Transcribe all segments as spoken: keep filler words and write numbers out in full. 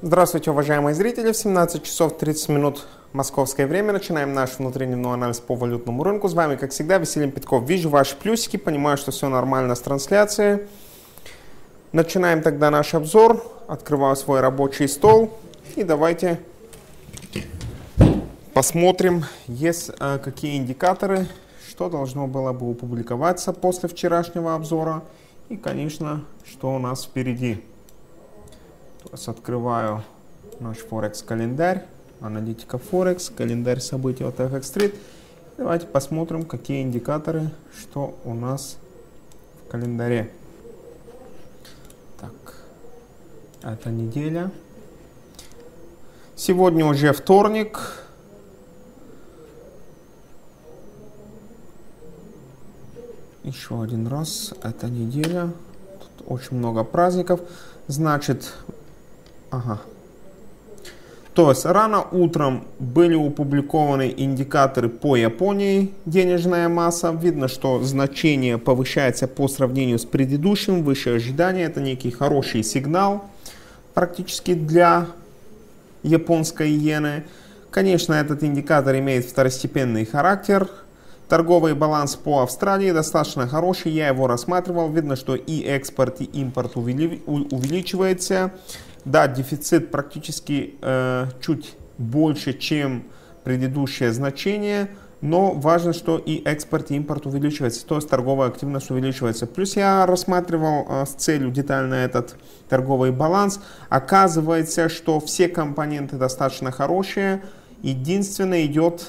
Здравствуйте, уважаемые зрители! В семнадцать часов тридцать минут московское время начинаем наш внутридневной анализ по валютному рынку. С вами, как всегда, Василий Петков. Вижу ваши плюсики, понимаю, что все нормально с трансляцией. Начинаем тогда наш обзор. Открываю свой рабочий стол и давайте посмотрим, есть а, какие индикаторы, что должно было бы опубликоваться после вчерашнего обзора и, конечно, что у нас впереди. То есть открываю наш Форекс календарь, аналитика Форекс, календарь событий от эф экс Trade. Давайте посмотрим, какие индикаторы, что у нас в календаре. Так, это неделя. Сегодня уже вторник. Еще один раз, это неделя. Тут очень много праздников. Значит, ага. То есть рано утром были опубликованы индикаторы по Японии, денежная масса. Видно, что значение повышается по сравнению с предыдущим, выше ожидания. Это некий хороший сигнал практически для японской иены. Конечно, этот индикатор имеет второстепенный характер. Торговый баланс по Австралии достаточно хороший, я его рассматривал. Видно, что и экспорт, и импорт увеличивается. Да, дефицит практически э, чуть больше, чем предыдущее значение. Но важно, что и экспорт, и импорт увеличивается. То есть торговая активность увеличивается. Плюс я рассматривал э, с целью детально этот торговый баланс. Оказывается, что все компоненты достаточно хорошие. Единственное, идет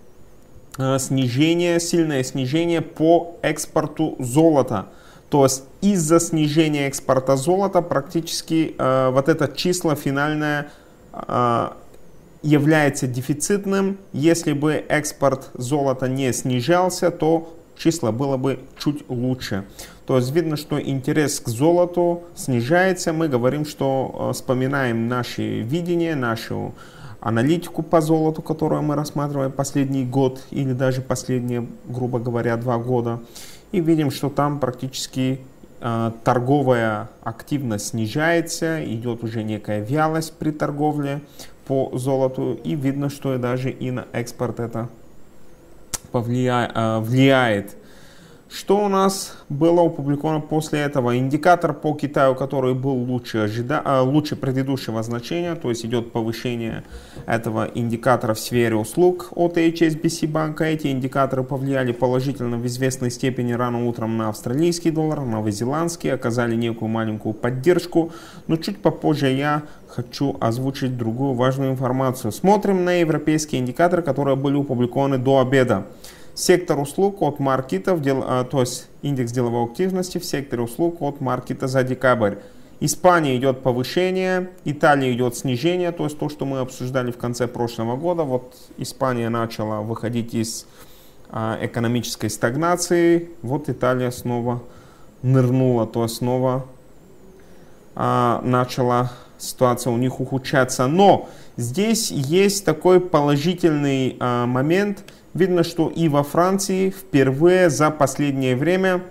снижение, сильное снижение по экспорту золота. То есть из-за снижения экспорта золота практически э, вот это число финальное э, является дефицитным. Если бы экспорт золота не снижался, то число было бы чуть лучше. То есть видно, что интерес к золоту снижается. Мы говорим, что э, вспоминаем наше видение, нашу аналитику по золоту, которую мы рассматриваем последний год или даже последние, грубо говоря, два года. И видим, что там практически э, торговая активность снижается, идет уже некая вялость при торговле по золоту. И видно, что даже и на экспорт это повлия... э, влияет. Что у нас было опубликовано после этого? Индикатор по Китаю, который был лучше, ожида... лучше предыдущего значения, то есть идет повышение этого индикатора в сфере услуг от эйч эс би си банка. Эти индикаторы повлияли положительно в известной степени рано утром на австралийский доллар, новозеландский, оказали некую маленькую поддержку. Но чуть попозже я хочу озвучить другую важную информацию. Смотрим на европейские индикаторы, которые были опубликованы до обеда. Сектор услуг от маркетов, то есть индекс деловой активности в секторе услуг от маркета за декабрь. Испания идет повышение, Италия идет снижение, то есть то, что мы обсуждали в конце прошлого года. Вот Испания начала выходить из а, экономической стагнации, вот Италия снова нырнула, то есть снова а, начала ситуация у них ухудшаться. Но здесь есть такой положительный а, момент. Видно, что и во Франции впервые за последнее время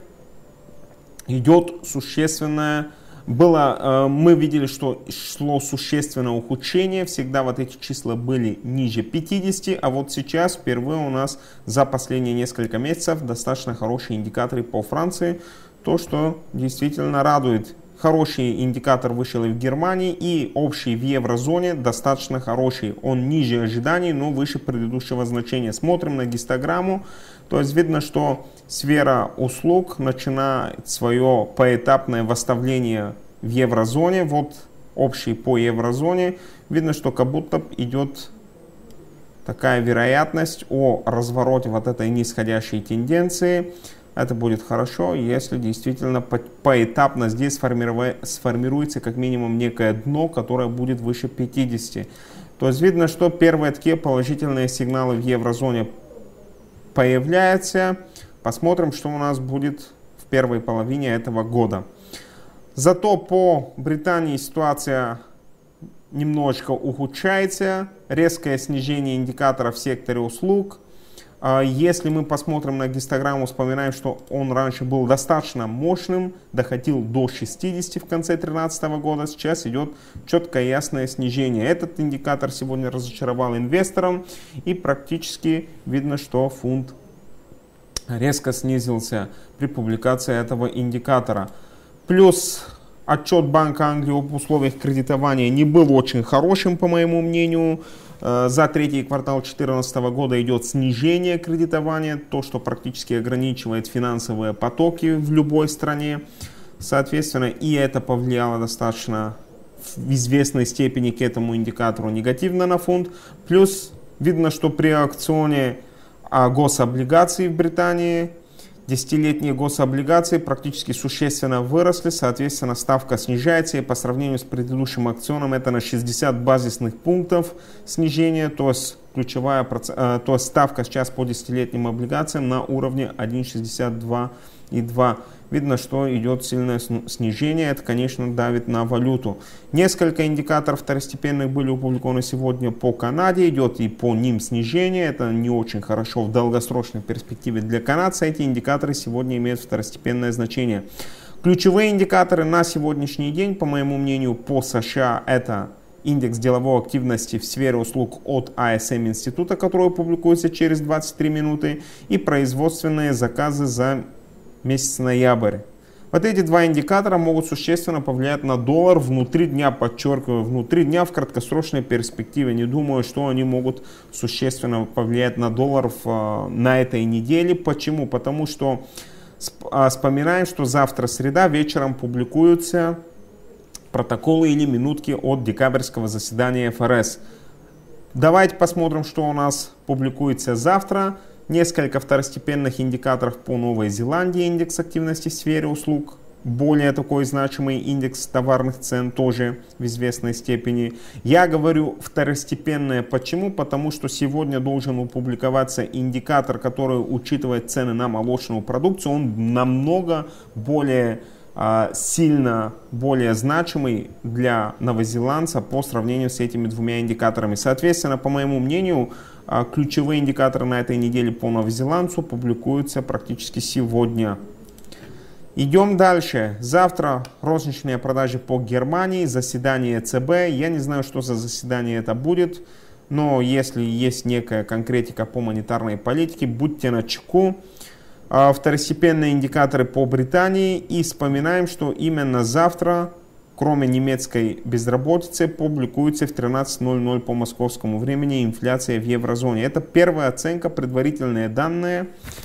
идет существенное, было, мы видели, что шло существенное ухудшение, всегда вот эти числа были ниже пятидесяти, а вот сейчас впервые у нас за последние несколько месяцев достаточно хорошие индикаторы по Франции, то, что действительно радует. Хороший индикатор вышел и в Германии, и общий в еврозоне достаточно хороший. Он ниже ожиданий, но выше предыдущего значения. Смотрим на гистограмму. То есть видно, что сфера услуг начинает свое поэтапное восстановление в еврозоне. Вот общий по еврозоне. Видно, что как будто идет такая вероятность о развороте вот этой нисходящей тенденции. Это будет хорошо, если действительно поэтапно здесь сформируется как минимум некое дно, которое будет выше пятидесяти. То есть видно, что первые такие положительные сигналы в еврозоне появляются. Посмотрим, что у нас будет в первой половине этого года. Зато по Британии ситуация немножечко ухудшается. Резкое снижение индикаторов в секторе услуг. Если мы посмотрим на гистограмму, вспоминаем, что он раньше был достаточно мощным, доходил до шестидесяти в конце две тысячи тринадцатого года, сейчас идет четкое ясное снижение. Этот индикатор сегодня разочаровал инвесторам, и практически видно, что фунт резко снизился при публикации этого индикатора. Плюс отчет Банка Англии об условиях кредитования не был очень хорошим, по моему мнению. За третий квартал две тысячи четырнадцатого года идет снижение кредитования, то, что практически ограничивает финансовые потоки в любой стране. Соответственно, и это повлияло достаточно в известной степени к этому индикатору негативно на фунт. Плюс видно, что при аукционе гособлигаций в Британии десятилетние гособлигации практически существенно выросли, соответственно, ставка снижается, и по сравнению с предыдущим аукционом это на шестьдесят базисных пунктов снижение, то есть ключевая то есть ставка сейчас по десятилетним облигациям на уровне один шестьдесят два и два. Видно, что идет сильное снижение, это, конечно, давит на валюту. Несколько индикаторов второстепенных были опубликованы сегодня по Канаде, идет и по ним снижение, это не очень хорошо в долгосрочной перспективе для канадца, эти индикаторы сегодня имеют второстепенное значение. Ключевые индикаторы на сегодняшний день, по моему мнению, по США это индекс деловой активности в сфере услуг от эй эс эм института, который публикуется через двадцать три минуты, и производственные заказы за месяц ноябрь. Вот эти два индикатора могут существенно повлиять на доллар внутри дня, подчеркиваю, внутри дня в краткосрочной перспективе. Не думаю, что они могут существенно повлиять на доллар в, на этой неделе. Почему? Потому что вспоминаем, что завтра среда, вечером публикуются протоколы или минутки от декабрьского заседания эф эр эс. Давайте посмотрим, что у нас публикуется завтра. Несколько второстепенных индикаторов по Новой Зеландии, индекс активности в сфере услуг, более такой значимый индекс товарных цен тоже в известной степени. Я говорю второстепенное, почему? Потому что сегодня должен опубликоваться индикатор, который учитывает цены на молочную продукцию, он намного более а, сильно более значимый для новозеландца по сравнению с этими двумя индикаторами. Соответственно, по моему мнению, ключевые индикаторы на этой неделе по новозеландцу публикуются практически сегодня. Идем дальше. Завтра розничные продажи по Германии, заседание ЦБ. Я не знаю, что за заседание это будет, но если есть некая конкретика по монетарной политике, будьте начеку. Второстепенные индикаторы по Британии. И вспоминаем, что именно завтра, кроме немецкой безработицы, публикуется в тринадцать ноль ноль по московскому времени инфляция в еврозоне. Это первая оценка, предварительные данные.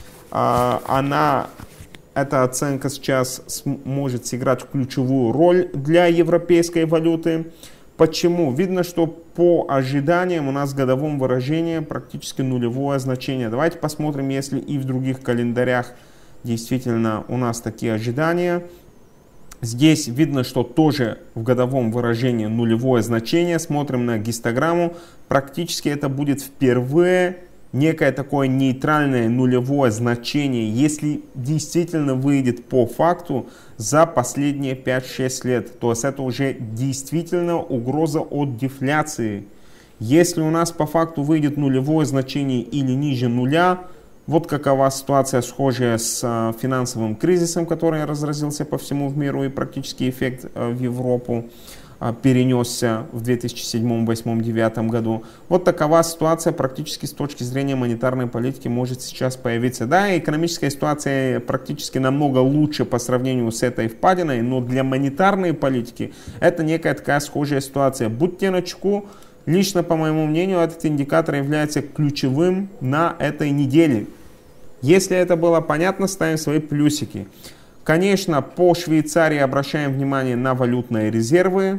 Она, эта оценка сейчас может сыграть ключевую роль для европейской валюты. Почему? Видно, что по ожиданиям у нас в годовом выражении практически нулевое значение. Давайте посмотрим, если и в других календарях действительно у нас такие ожидания. Здесь видно, что тоже в годовом выражении нулевое значение. Смотрим на гистограмму. Практически это будет впервые некое такое нейтральное нулевое значение, если действительно выйдет по факту за последние пять-шесть лет. То есть это уже действительно угроза от дефляции. Если у нас по факту выйдет нулевое значение или ниже нуля, вот какова ситуация, схожая с э, финансовым кризисом, который разразился по всему миру, и практически эффект э, в Европу э, перенесся в две тысячи седьмом, восьмом, девятом году. Вот такова ситуация практически с точки зрения монетарной политики может сейчас появиться. Да, экономическая ситуация практически намного лучше по сравнению с этой впадиной, но для монетарной политики это некая такая схожая ситуация. Будьте начеку. Лично, по моему мнению, этот индикатор является ключевым на этой неделе. Если это было понятно, ставим свои плюсики. Конечно, по Швейцарии обращаем внимание на валютные резервы.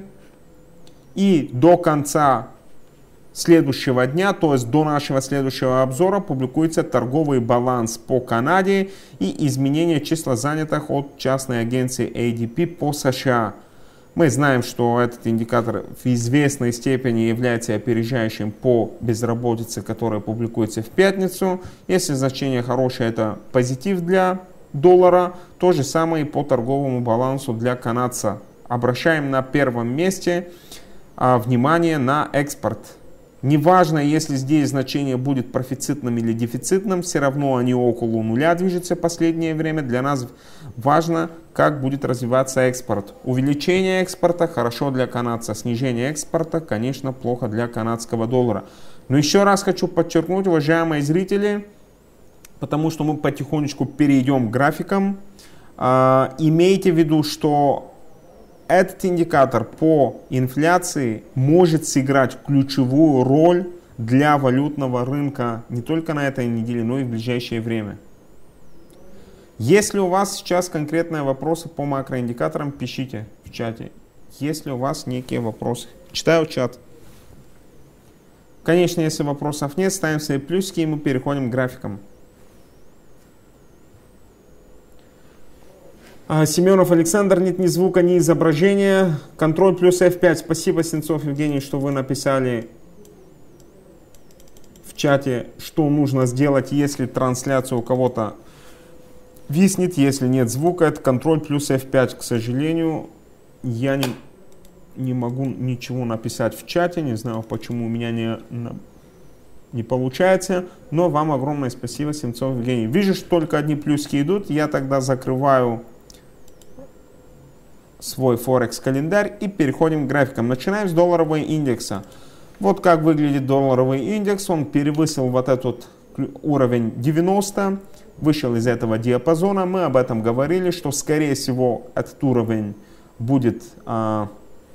И до конца следующего дня, то есть до нашего следующего обзора, публикуется торговый баланс по Канаде и изменение числа занятых от частной агенции эй ди пи по США. Мы знаем, что этот индикатор в известной степени является опережающим по безработице, которая публикуется в пятницу. Если значение хорошее, это позитив для доллара. То же самое и по торговому балансу для канадца. Обращаем на первом месте а, внимание на экспорт. Неважно, если здесь значение будет профицитным или дефицитным, все равно они около нуля движутся в последнее время. Для нас важно, как будет развиваться экспорт. Увеличение экспорта хорошо для канадца, снижение экспорта, конечно, плохо для канадского доллара. Но еще раз хочу подчеркнуть, уважаемые зрители, потому что мы потихонечку перейдем к графикам. Э, имейте в виду, что этот индикатор по инфляции может сыграть ключевую роль для валютного рынка не только на этой неделе, но и в ближайшее время. Если у вас сейчас конкретные вопросы по макроиндикаторам, пишите в чате. Если у вас некие вопросы. Читаю чат. Конечно, если вопросов нет, ставим свои плюсики и мы переходим к графикам. Семенов Александр, нет ни звука, ни изображения. Контроль плюс эф пять. Спасибо, Сенцов Евгений, что вы написали в чате, что нужно сделать, если трансляция у кого-то виснет, если нет звука. Это контроль плюс эф пять. К сожалению, я не, не могу ничего написать в чате. Не знаю, почему у меня не, не получается. Но вам огромное спасибо, Сенцов Евгений. Вижу, что только одни плюски идут. Я тогда закрываю свой Форекс календарь и переходим к графикам. Начинаем с долларового индекса. Вот как выглядит долларовый индекс. Он перевысил вот этот уровень девяносто, вышел из этого диапазона. Мы об этом говорили, что скорее всего этот уровень будет а,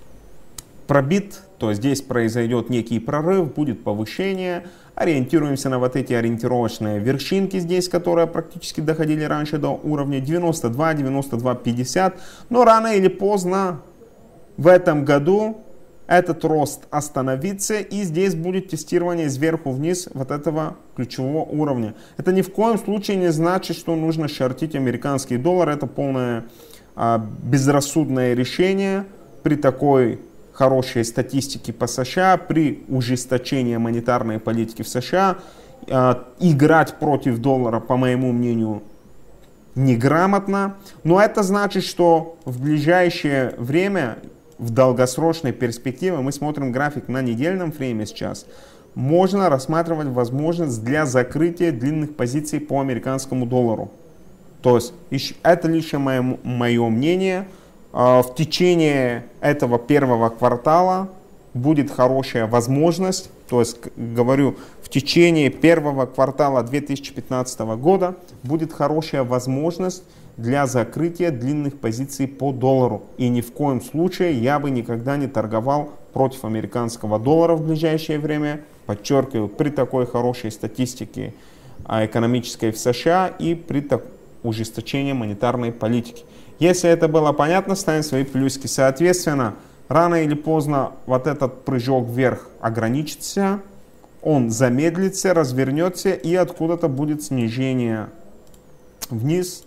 пробит. То есть здесь произойдет некий прорыв, будет повышение. Ориентируемся на вот эти ориентировочные вершинки здесь, которые практически доходили раньше до уровня девяносто два, девяносто два пятьдесят. Но рано или поздно в этом году этот рост остановится, и здесь будет тестирование сверху вниз вот этого ключевого уровня. Это ни в коем случае не значит, что нужно шортить американский доллар. Это полное а, безрассудное решение при такой хорошей статистики по США, при ужесточении монетарной политики в США. Э, играть против доллара, по моему мнению, неграмотно. Но это значит, что в ближайшее время, в долгосрочной перспективе, мы смотрим график на недельном фрейме сейчас, можно рассматривать возможность для закрытия длинных позиций по американскому доллару. То есть это лишь мое, мое мнение. В течение этого первого квартала будет хорошая возможность, то есть, говорю, в течение первого квартала две тысячи пятнадцатого года будет хорошая возможность для закрытия длинных позиций по доллару. И ни в коем случае я бы никогда не торговал против американского доллара в ближайшее время. Подчеркиваю, при такой хорошей статистике экономической в США и при ужесточении монетарной политики. Если это было понятно, ставим свои плюсики. Соответственно, рано или поздно вот этот прыжок вверх ограничится, он замедлится, развернется и откуда-то будет снижение вниз.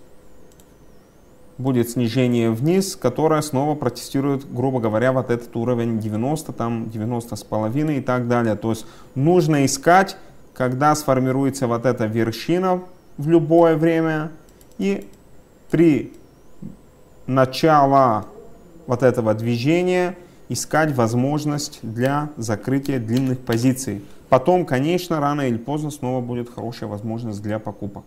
Будет снижение вниз, которое снова протестирует, грубо говоря, вот этот уровень девяносто, там девяносто с половиной и так далее. То есть нужно искать, когда сформируется вот эта вершина в любое время, и при начала вот этого движения искать возможность для закрытия длинных позиций. Потом, конечно, рано или поздно снова будет хорошая возможность для покупок.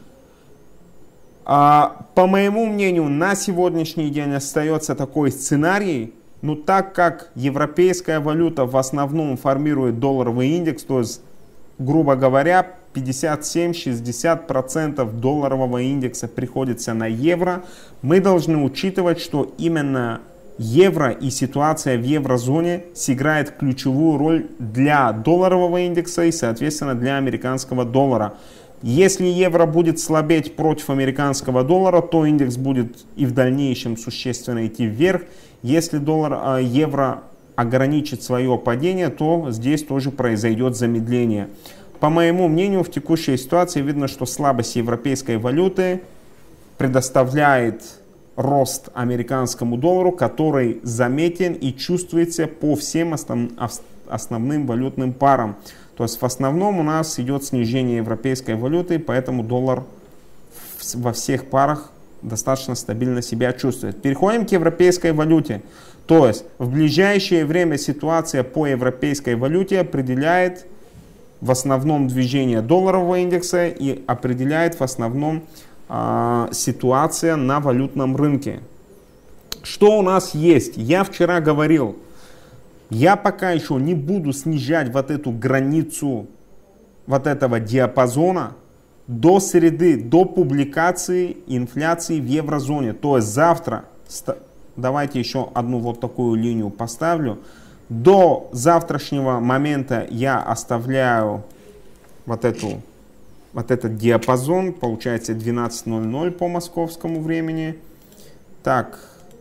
А, по моему мнению, на сегодняшний день остается такой сценарий, но так как европейская валюта в основном формирует долларовый индекс, то есть, грубо говоря, пятьдесят семь — шестьдесят процентов долларового индекса приходится на евро, мы должны учитывать, что именно евро и ситуация в еврозоне сыграет ключевую роль для долларового индекса и, соответственно, для американского доллара. Если евро будет слабеть против американского доллара, то индекс будет и в дальнейшем существенно идти вверх. Если доллар, евро ограничит свое падение, то здесь тоже произойдет замедление. По моему мнению, в текущей ситуации видно, что слабость европейской валюты предоставляет рост американскому доллару, который заметен и чувствуется по всем основ... основным валютным парам. То есть в основном у нас идет снижение европейской валюты, поэтому доллар во всех парах достаточно стабильно себя чувствует. Переходим к европейской валюте. То есть в ближайшее время ситуация по европейской валюте определяет в основном движение долларового индекса и определяет в основном э, ситуация на валютном рынке. Что у нас есть? Я вчера говорил, я пока еще не буду снижать вот эту границу вот этого диапазона до среды, до публикации инфляции в еврозоне. То есть завтра, давайте еще одну вот такую линию поставлю. До завтрашнего момента я оставляю вот, эту, вот этот диапазон, получается двенадцать ноль ноль по московскому времени. Так,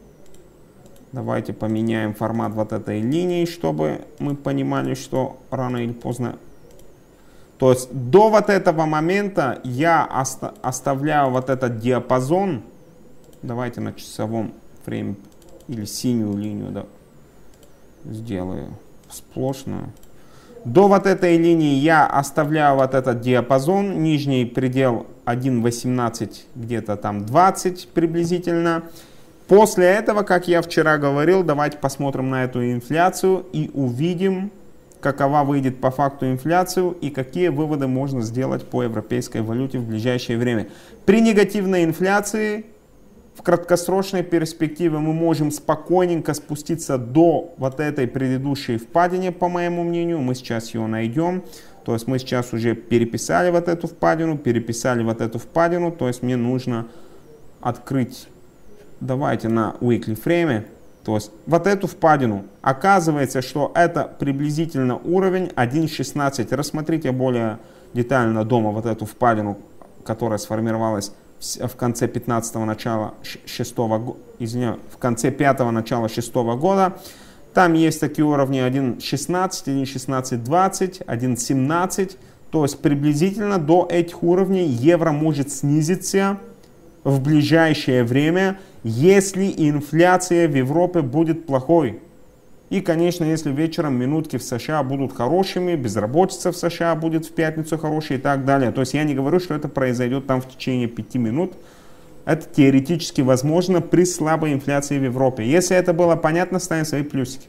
давайте поменяем формат вот этой линии, чтобы мы понимали, что рано или поздно. То есть до вот этого момента я оста оставляю вот этот диапазон. Давайте на часовом времени или синюю линию, да, сделаю сплошную. До вот этой линии я оставляю вот этот диапазон, нижний предел один восемнадцать, где-то там двадцать приблизительно. После этого, как я вчера говорил, давайте посмотрим на эту инфляцию и увидим, какова выйдет по факту инфляцию и какие выводы можно сделать по европейской валюте в ближайшее время. При негативной инфляции в краткосрочной перспективе мы можем спокойненько спуститься до вот этой предыдущей впадины, по моему мнению. Мы сейчас ее найдем. То есть мы сейчас уже переписали вот эту впадину, переписали вот эту впадину. То есть мне нужно открыть, давайте на weekly frame. То есть вот эту впадину. Оказывается, что это приблизительно уровень один шестнадцать. Рассмотрите более детально дома вот эту впадину, которая сформировалась в конце пятнадцатого, начала шестого, извиняюсь, в конце пятого, начала шестого года. Там есть такие уровни один шестнадцать, один шестнадцать двадцать, один семнадцать. То есть приблизительно до этих уровней евро может снизиться в ближайшее время, если инфляция в Европе будет плохой. И, конечно, если вечером минутки в США будут хорошими, безработица в США будет в пятницу хорошей и так далее. То есть я не говорю, что это произойдет там в течение пяти минут. Это теоретически возможно при слабой инфляции в Европе. Если это было понятно, ставим свои плюсики.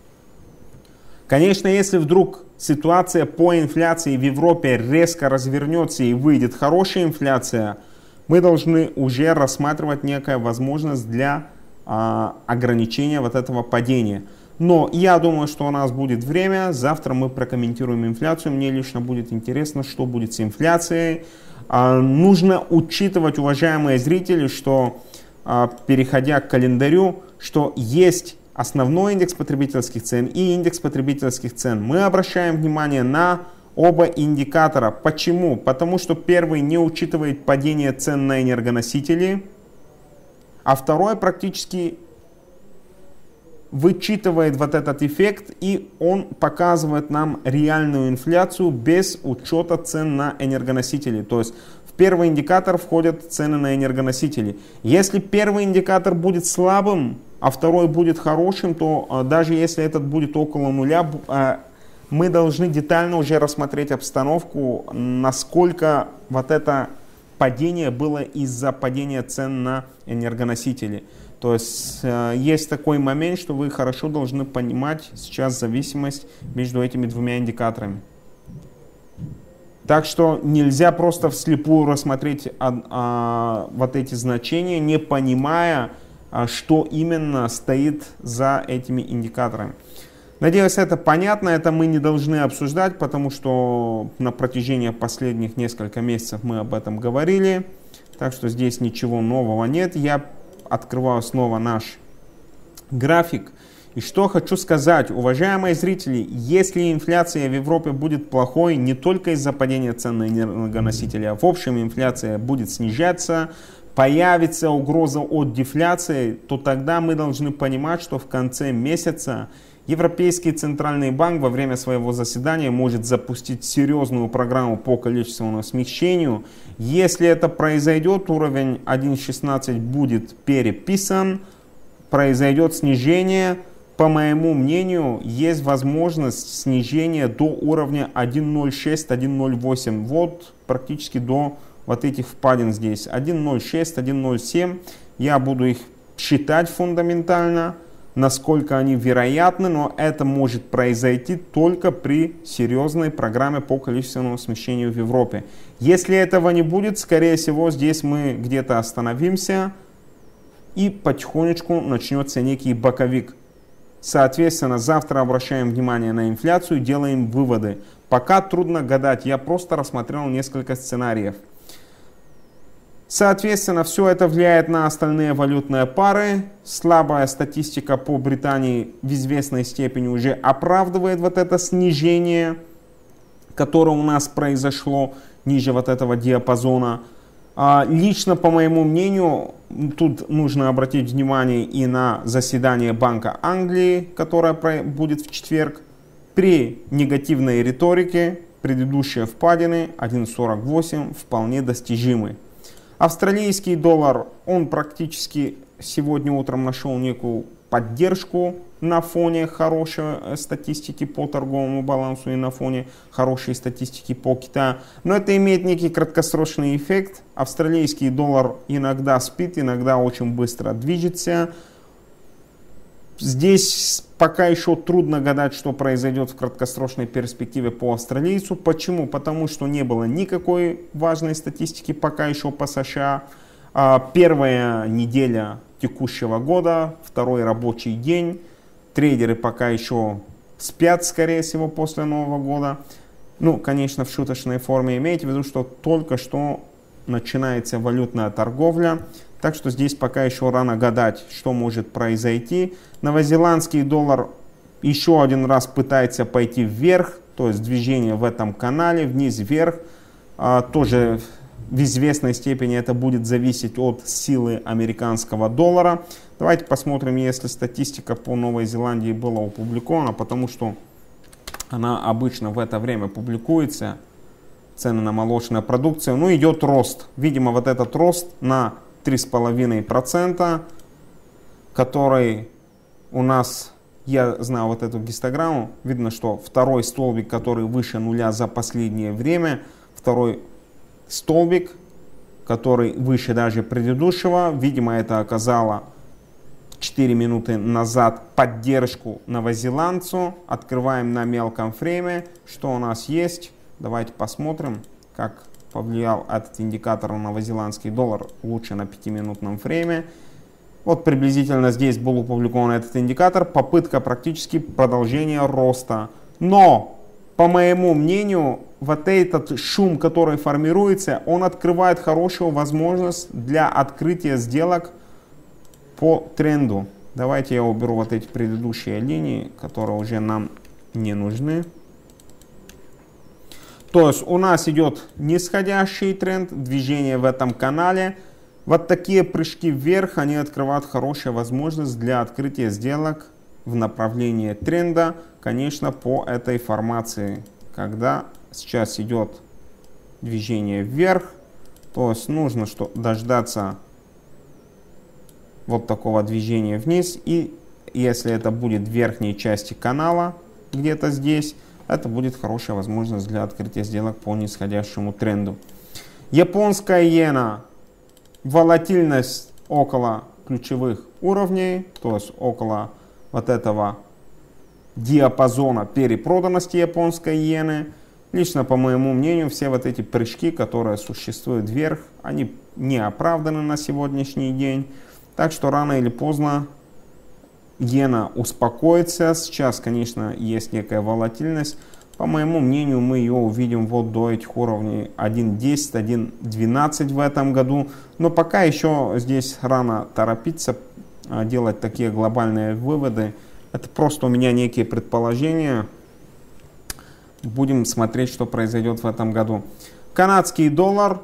Конечно, если вдруг ситуация по инфляции в Европе резко развернется и выйдет хорошая инфляция, мы должны уже рассматривать некая возможность для а, ограничения вот этого падения. Но я думаю, что у нас будет время. Завтра мы прокомментируем инфляцию. Мне лично будет интересно, что будет с инфляцией. А, нужно учитывать, уважаемые зрители, что, а, переходя к календарю, что есть основной индекс потребительских цен и индекс потребительских цен. Мы обращаем внимание на оба индикатора. Почему? Потому что первый не учитывает падение цен на энергоносители, а второй практически вычитывает вот этот эффект, и он показывает нам реальную инфляцию без учета цен на энергоносители. То есть в первый индикатор входят цены на энергоносители. Если первый индикатор будет слабым, а второй будет хорошим, то даже если этот будет около нуля, мы должны детально уже рассмотреть обстановку, насколько вот это падение было из-за падения цен на энергоносители. То есть э, есть такой момент, что вы хорошо должны понимать сейчас зависимость между этими двумя индикаторами. Так что нельзя просто вслепую рассмотреть а, а, вот эти значения, не понимая, а, что именно стоит за этими индикаторами. Надеюсь, это понятно, это мы не должны обсуждать, потому что на протяжении последних нескольких месяцев мы об этом говорили. Так что здесь ничего нового нет. Я открываю снова наш график. И что хочу сказать, уважаемые зрители, если инфляция в Европе будет плохой, не только из-за падения цен на энергоносители, а в общем инфляция будет снижаться, появится угроза от дефляции, то тогда мы должны понимать, что в конце месяца Европейский центральный банк во время своего заседания может запустить серьезную программу по количественному смягчению. Если это произойдет, уровень один шестнадцать будет переписан, произойдет снижение. По моему мнению, есть возможность снижения до уровня один ноль шесть — один ноль восемь. Вот практически до вот этих впадин здесь один ноль шесть, один ноль семь. Я буду их считать фундаментально, насколько они вероятны, но это может произойти только при серьезной программе по количественному смещению в Европе. Если этого не будет, скорее всего, здесь мы где-то остановимся и потихонечку начнется некий боковик. Соответственно, завтра обращаем внимание на инфляцию, делаем выводы. Пока трудно гадать, я просто рассмотрел несколько сценариев. Соответственно, все это влияет на остальные валютные пары. Слабая статистика по Британии в известной степени уже оправдывает вот это снижение, которое у нас произошло ниже вот этого диапазона. Лично, по моему мнению, тут нужно обратить внимание и на заседание Банка Англии, которое будет в четверг. При негативной риторике предыдущие впадины один сорок восемь вполне достижимы. Австралийский доллар, он практически сегодня утром нашел некую поддержку на фоне хорошей статистики по торговому балансу и на фоне хорошей статистики по Китаю. Но это имеет некий краткосрочный эффект. Австралийский доллар иногда спит, иногда очень быстро движется. Здесь пока еще трудно гадать, что произойдет в краткосрочной перспективе по австралийцу. Почему? Потому что не было никакой важной статистики пока еще по США. Первая неделя текущего года, второй рабочий день. Трейдеры пока еще спят, скорее всего, после Нового года. Ну, конечно, в шуточной форме. Имейте в виду, что только что начинается валютная торговля. Так что здесь пока еще рано гадать, что может произойти. Новозеландский доллар еще один раз пытается пойти вверх, то есть движение в этом канале, вниз-вверх. А, тоже в известной степени это будет зависеть от силы американского доллара. Давайте посмотрим, если статистика по Новой Зеландии была опубликована, потому что она обычно в это время публикуется. Цены на молочную продукцию. Ну, идет рост. Видимо, вот этот рост на три с половиной процента, который у нас, я знаю вот эту гистограмму, видно, что второй столбик, который выше нуля за последнее время, второй столбик, который выше даже предыдущего, видимо, это оказало четыре минуты назад поддержку новозеландцу. Открываем на мелком фрейме, что у нас есть. Давайте посмотрим, как повлиял этот индикатор на новозеландский доллар, лучше на пятиминутном фрейме. Вот приблизительно здесь был опубликован этот индикатор. Попытка практически продолжения роста. Но, по моему мнению, вот этот шум, который формируется, он открывает хорошую возможность для открытия сделок по тренду. Давайте я уберу вот эти предыдущие линии, которые уже нам не нужны. То есть у нас идет нисходящий тренд, движение в этом канале. Вот такие прыжки вверх, они открывают хорошую возможность для открытия сделок в направлении тренда, конечно, по этой формации. Когда сейчас идет движение вверх, то есть нужно что, дождаться вот такого движения вниз. И если это будет в верхней части канала, где-то здесь, это будет хорошая возможность для открытия сделок по нисходящему тренду. Японская иена. Волатильность около ключевых уровней, то есть около вот этого диапазона перепроданности японской иены. Лично, по моему мнению, все вот эти прыжки, которые существуют вверх, они не оправданы на сегодняшний день. Так что рано или поздно иена успокоится. Сейчас, конечно, есть некая волатильность. По моему мнению, мы ее увидим вот до этих уровней один десять, один двенадцать в этом году. Но пока еще здесь рано торопиться, делать такие глобальные выводы. Это просто у меня некие предположения. Будем смотреть, что произойдет в этом году. Канадский доллар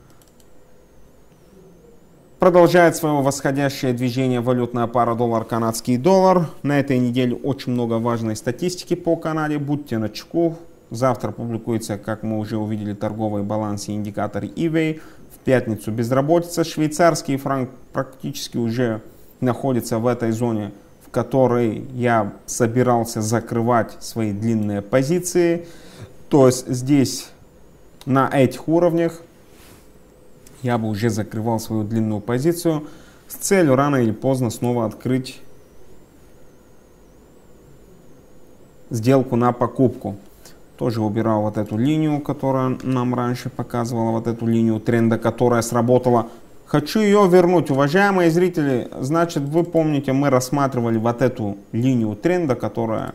продолжает свое восходящее движение валютная пара доллар-канадский доллар. На этой неделе очень много важной статистики по Канаде. Будьте начеку. Завтра публикуется, как мы уже увидели, торговый баланс и индикатор и ви эй. В пятницу безработица. Швейцарский франк практически уже находится в этой зоне, в которой я собирался закрывать свои длинные позиции. То есть здесь на этих уровнях я бы уже закрывал свою длинную позицию с целью рано или поздно снова открыть сделку на покупку. Тоже убирал вот эту линию, которая нам раньше показывала, вот эту линию тренда, которая сработала. Хочу ее вернуть, уважаемые зрители. Значит, вы помните, мы рассматривали вот эту линию тренда, которая,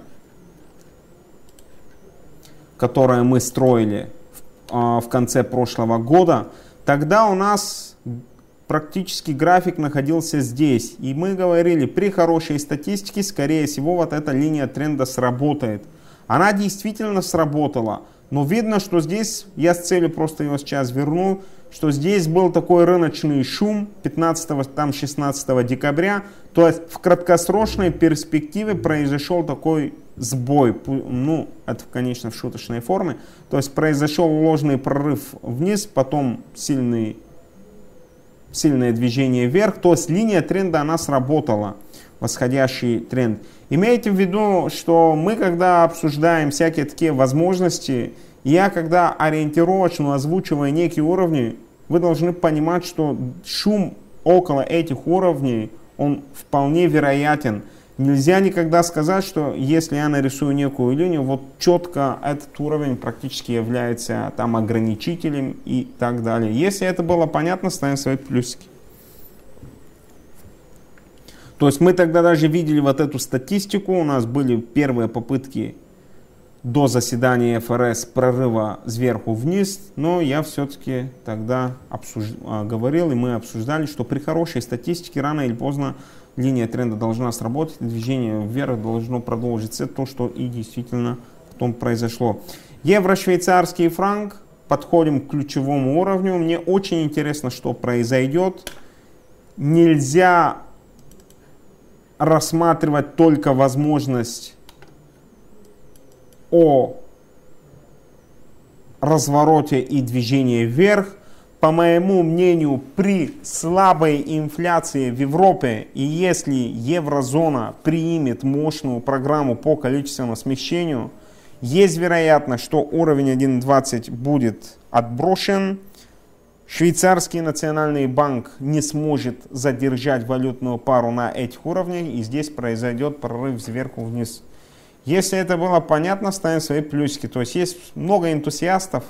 которую мы строили в, в конце прошлого года. Тогда у нас практически график находился здесь. И мы говорили, при хорошей статистике, скорее всего, вот эта линия тренда сработает. Она действительно сработала. Но видно, что здесь, я с целью просто его сейчас верну, что здесь был такой рыночный шум пятнадцатого-шестнадцатого декабря. То есть в краткосрочной перспективе произошел такой сбой. Ну, это, конечно, в шуточной форме. То есть произошел ложный прорыв вниз, потом сильный, сильное движение вверх. То есть линия тренда, она сработала. Восходящий тренд. Имейте в виду, что мы, когда обсуждаем всякие такие возможности, я, когда ориентировочно озвучиваю некие уровни, вы должны понимать, что шум около этих уровней, он вполне вероятен. Нельзя никогда сказать, что если я нарисую некую линию, вот четко этот уровень практически является там ограничителем и так далее. Если это было понятно, ставим свои плюсики. То есть мы тогда даже видели вот эту статистику, у нас были первые попытки до заседания эф эр эс прорыва сверху вниз, но я все-таки тогда обсуж... говорил, и мы обсуждали, что при хорошей статистике рано или поздно линия тренда должна сработать, движение вверх должно продолжиться, то, что и действительно потом произошло. Евро-швейцарский франк, подходим к ключевому уровню, мне очень интересно, что произойдет. Нельзя рассматривать только возможность о развороте и движении вверх. По моему мнению, при слабой инфляции в Европе и если еврозона примет мощную программу по количественному смещению, есть вероятность, что уровень один двадцать будет отброшен. Швейцарский национальный банк не сможет задержать валютную пару на этих уровнях, и здесь произойдет прорыв сверху вниз. Если это было понятно, ставим свои плюсики. То есть есть много энтузиастов,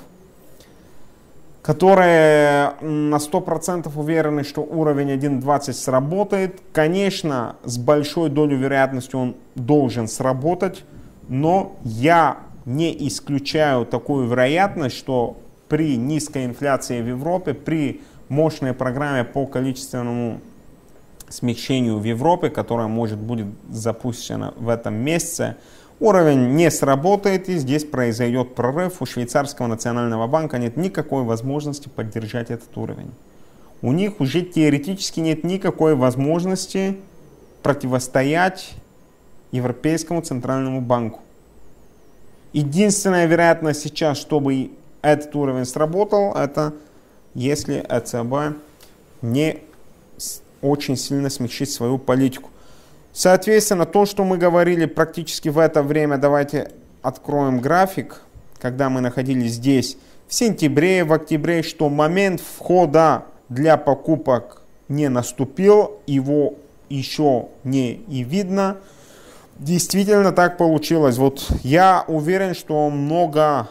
которые на сто процентов уверены, что уровень один двадцать сработает. Конечно, с большой долей вероятности он должен сработать, но я не исключаю такую вероятность, что при низкой инфляции в Европе, при мощной программе по количественному смягчению в Европе, которая может будет запущена в этом месяце, уровень не сработает и здесь произойдет прорыв. У швейцарского национального банка нет никакой возможности поддержать этот уровень. У них уже теоретически нет никакой возможности противостоять Европейскому центральному банку. Единственная вероятность сейчас, чтобы этот уровень сработал, это если э цэ бэ не очень сильно смягчит свою политику. Соответственно, то, что мы говорили практически в это время, давайте откроем график, когда мы находились здесь в сентябре, в октябре, что момент входа для покупок не наступил, его еще не и видно. Действительно так получилось. Вот я уверен, что много...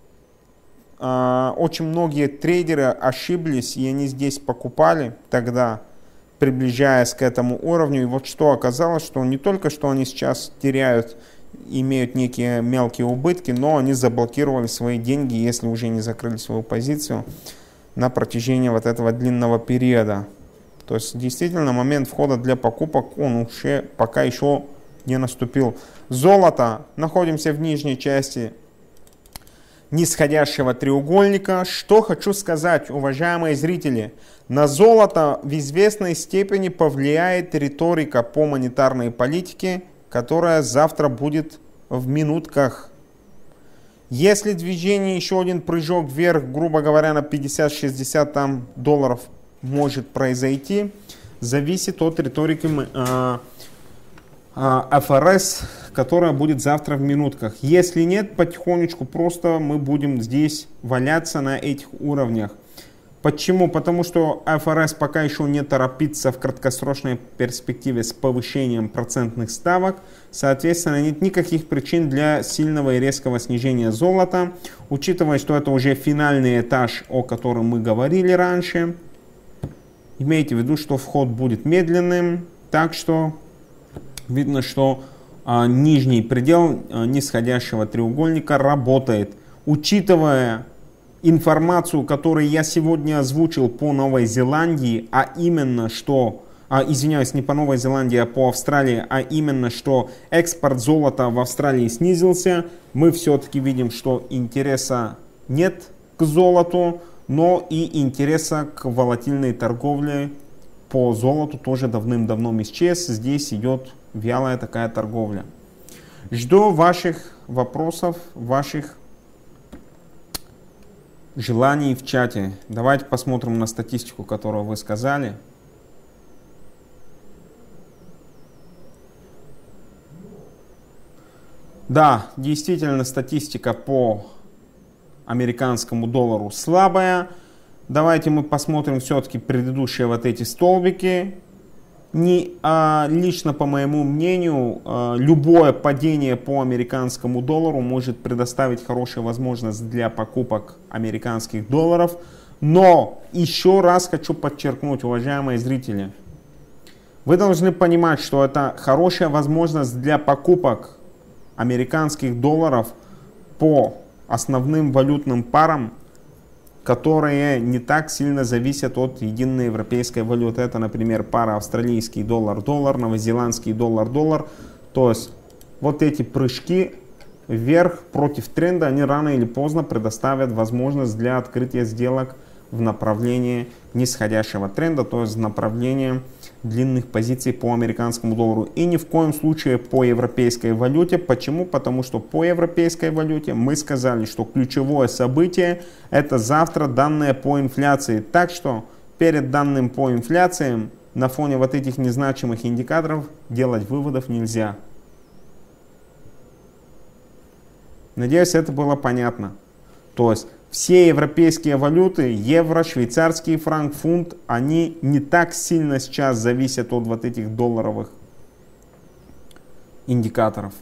Очень многие трейдеры ошиблись, и они здесь покупали тогда, приближаясь к этому уровню. И вот что оказалось, что не только что они сейчас теряют, имеют некие мелкие убытки, но они заблокировали свои деньги, если уже не закрыли свою позицию на протяжении вот этого длинного периода. То есть действительно момент входа для покупок, он уже пока еще не наступил. Золото. Находимся в нижней части нисходящего треугольника. Что хочу сказать, уважаемые зрители. На золото в известной степени повлияет риторика по монетарной политике, которая завтра будет в минутках. Если движение, еще один прыжок вверх, грубо говоря, на пятьдесят-шестьдесят там долларов может произойти, зависит от риторики э, э, эф эр эс, которая будет завтра в минутках. Если нет, потихонечку просто мы будем здесь валяться на этих уровнях. Почему? Потому что эф эр эс пока еще не торопится в краткосрочной перспективе с повышением процентных ставок. Соответственно, нет никаких причин для сильного и резкого снижения золота. Учитывая, что это уже финальный этаж, о котором мы говорили раньше. Имейте в виду, что вход будет медленным. Так что видно, что а, нижний предел а, нисходящего треугольника работает. Учитывая информацию, которую я сегодня озвучил по Новой Зеландии, а именно что, а, извиняюсь, не по Новой Зеландии, а по Австралии, а именно что экспорт золота в Австралии снизился, мы все-таки видим, что интереса нет к золоту, но и интереса к волатильной торговле по золоту тоже давным-давно исчез. Здесь идет вялая такая торговля. Жду ваших вопросов, ваших желаний в чате. Давайте посмотрим на статистику, которую вы сказали. Да, действительно статистика по американскому доллару слабая. Давайте мы посмотрим все-таки предыдущие вот эти столбики. Не, а, лично по моему мнению, а, любое падение по американскому доллару может предоставить хорошую возможность для покупок американских долларов. Но еще раз хочу подчеркнуть, уважаемые зрители, вы должны понимать, что это хорошая возможность для покупок американских долларов по основным валютным парам, которые не так сильно зависят от единой европейской валюты. Это, например, пара австралийский доллар-доллар, новозеландский доллар-доллар. То есть вот эти прыжки вверх против тренда, они рано или поздно предоставят возможность для открытия сделок в направлении нисходящего тренда, то есть в направлении длинных позиций по американскому доллару. И ни в коем случае по европейской валюте. Почему? Потому что по европейской валюте мы сказали, что ключевое событие это завтра данные по инфляции. Так что перед данным по инфляциям на фоне вот этих незначимых индикаторов делать выводов нельзя. Надеюсь, это было понятно. То есть все европейские валюты, евро, швейцарский франк, фунт, они не так сильно сейчас зависят от вот этих долларовых индикаторов.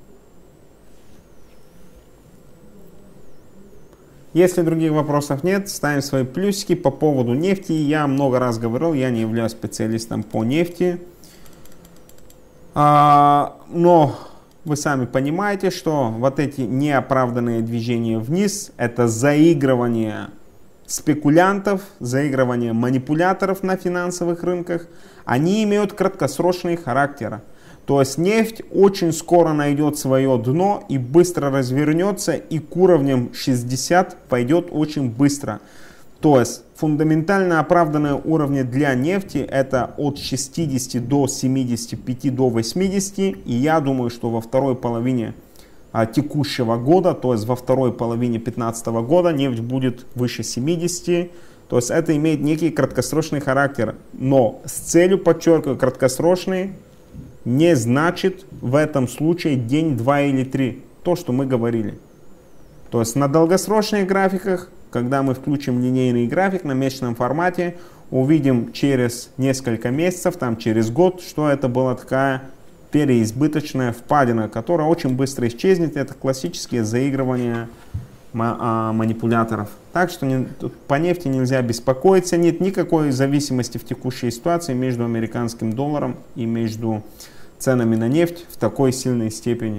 Если других вопросов нет, ставим свои плюсики по поводу нефти. Я много раз говорил, я не являюсь специалистом по нефти. А, но вы сами понимаете, что вот эти неоправданные движения вниз, это заигрывание спекулянтов, заигрывание манипуляторов на финансовых рынках, они имеют краткосрочный характер. То есть нефть очень скоро найдет свое дно и быстро развернется, и к уровням шестьдесят пойдет очень быстро. То есть фундаментально оправданные уровни для нефти это от шестидесяти до семидесяти пяти до восьмидесяти. И я думаю, что во второй половине а, текущего года, то есть во второй половине две тысячи пятнадцатого года нефть будет выше семидесяти. То есть это имеет некий краткосрочный характер. Но с целью, подчеркиваю, краткосрочный не значит в этом случае день, два или три. То, что мы говорили. То есть на долгосрочных графиках, когда мы включим линейный график на месячном формате, увидим через несколько месяцев, там через год, что это была такая переизбыточная впадина, которая очень быстро исчезнет. Это классические заигрывания манипуляторов. Так что не, по нефти нельзя беспокоиться. Нет никакой зависимости в текущей ситуации между американским долларом и между ценами на нефть в такой сильной степени.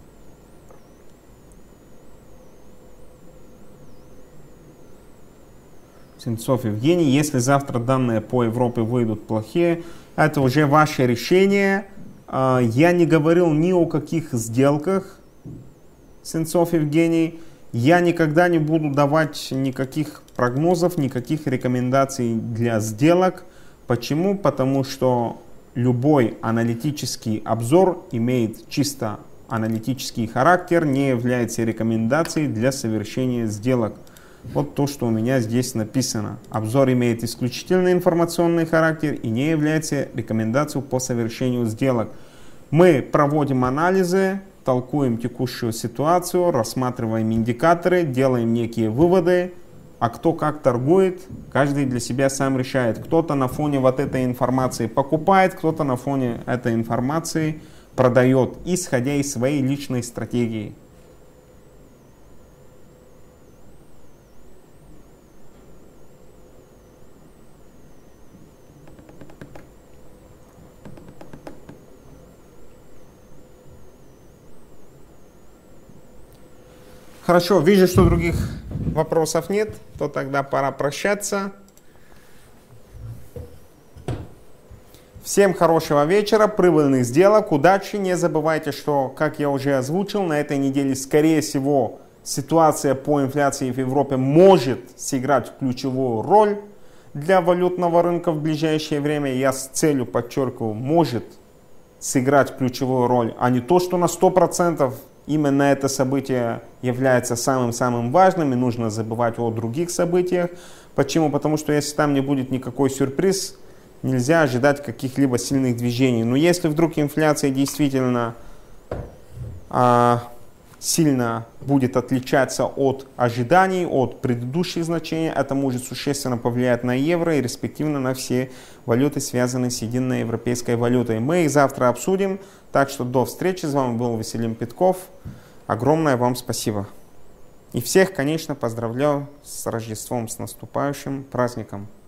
Сенцов Евгений, если завтра данные по Европе выйдут плохие, это уже ваше решение. Я не говорил ни о каких сделках, Сенцов Евгений. Я никогда не буду давать никаких прогнозов, никаких рекомендаций для сделок. Почему? Потому что любой аналитический обзор имеет чисто аналитический характер, не является рекомендацией для совершения сделок. Вот то, что у меня здесь написано. Обзор имеет исключительно информационный характер и не является рекомендацией по совершению сделок. Мы проводим анализы, толкуем текущую ситуацию, рассматриваем индикаторы, делаем некие выводы, А кто как торгует, каждый для себя сам решает. Кто-то на фоне вот этой информации покупает, кто-то на фоне этой информации продает, исходя из своей личной стратегии. Хорошо, вижу, что других вопросов нет, то тогда пора прощаться. Всем хорошего вечера, прибыльных сделок, удачи. Не забывайте, что, как я уже озвучил, на этой неделе, скорее всего, ситуация по инфляции в Европе может сыграть ключевую роль для валютного рынка в ближайшее время. Я с целью подчеркиваю, может сыграть ключевую роль, а не то, что на сто процентов именно это событие является самым-самым важным, и нужно забывать о других событиях. Почему? Потому что если там не будет никакой сюрприз, нельзя ожидать каких-либо сильных движений. Но если вдруг инфляция действительно а, сильно будет отличаться от ожиданий, от предыдущих значений, это может существенно повлиять на евро и респективно на все валюты, связанные с единой европейской валютой. Мы их завтра обсудим, так что до встречи. С вами был Василий Петков. Огромное вам спасибо. И всех, конечно, поздравляю с Рождеством, с наступающим праздником.